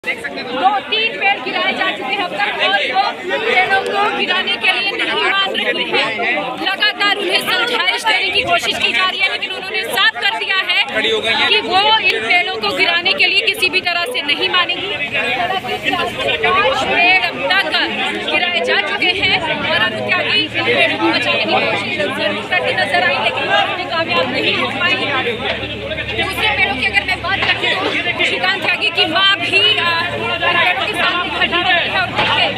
2-3 पेड़ गिराए जा चुके हैं अब तक और लोग पेड़ों को गिराने के लिए नहीं मान रहे हैं। लगातार उन्हें समझाइश देने की कोशिश की जा रही है, लेकिन उन्होंने साफ कर दिया है कि वो इन पेड़ों को गिराने के लिए किसी भी तरह से नहीं मानेंगी। 5 पेड़ अब तक गिराए जा चुके हैं और अनुत्यागी इन पेड़ों को बचाने की कोशिश जरूर करती नजर आई, लेकिन उन्होंने कामयाब नहीं हो पाई। दूसरे पेड़ों की अगर मैं बात करती हूँ, श्रीकांत त्यागी की माँ भी पेड़ों के सामने खड़ी हुई है और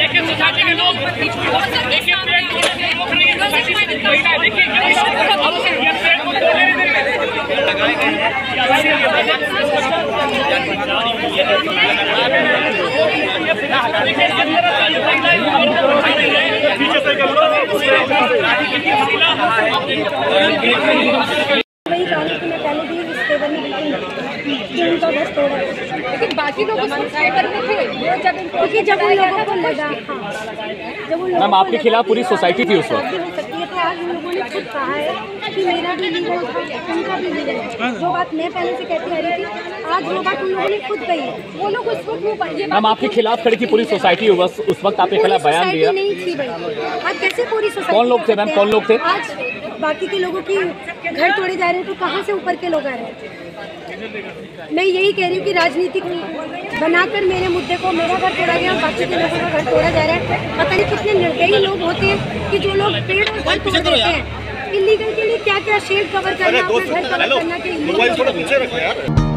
लेकिन बाकी लोग क्योंकि जब उन लोगों को लगा, मैम आपके खिलाफ पूरी सोसाइटी थी उस वक्त। आज उन लोगों ने खुद कहा है कि मेरा भी लीगल था, उनका भी लीगल है। जो बात मैं पहले से कहती आ रही थी, आज वो बात उन लोगों ने खुद कही। वो लोग उस वक्त मैम आपके खिलाफ खड़ी थी पूरी सोसाइटी, उस वक्त आपके खिलाफ बयान दिया नहीं थी भाई। आज कैसे पूरी सोसाइटी? कौन लोग थे मैम, कौन लोग थे? आज बाकी के लोगों की घर तोड़े जा रहे हैं तो कहाँ से ऊपर के लोग आ रहे हैं? मैं यही कह रही हूँ कि राजनीतिक बनाकर मेरे मुद्दे को, मेरा घर तोड़ा गया, बाकी के लोगों का घर तोड़ा जा रहा है। पता नहीं कितने निर्दयी लोग होते हैं कि जो लोग पेड़ और घर तोड़ देते हैं। इलीगल के लिए क्या क्या शेड कवर करना, अपना घर कवर करना के लिए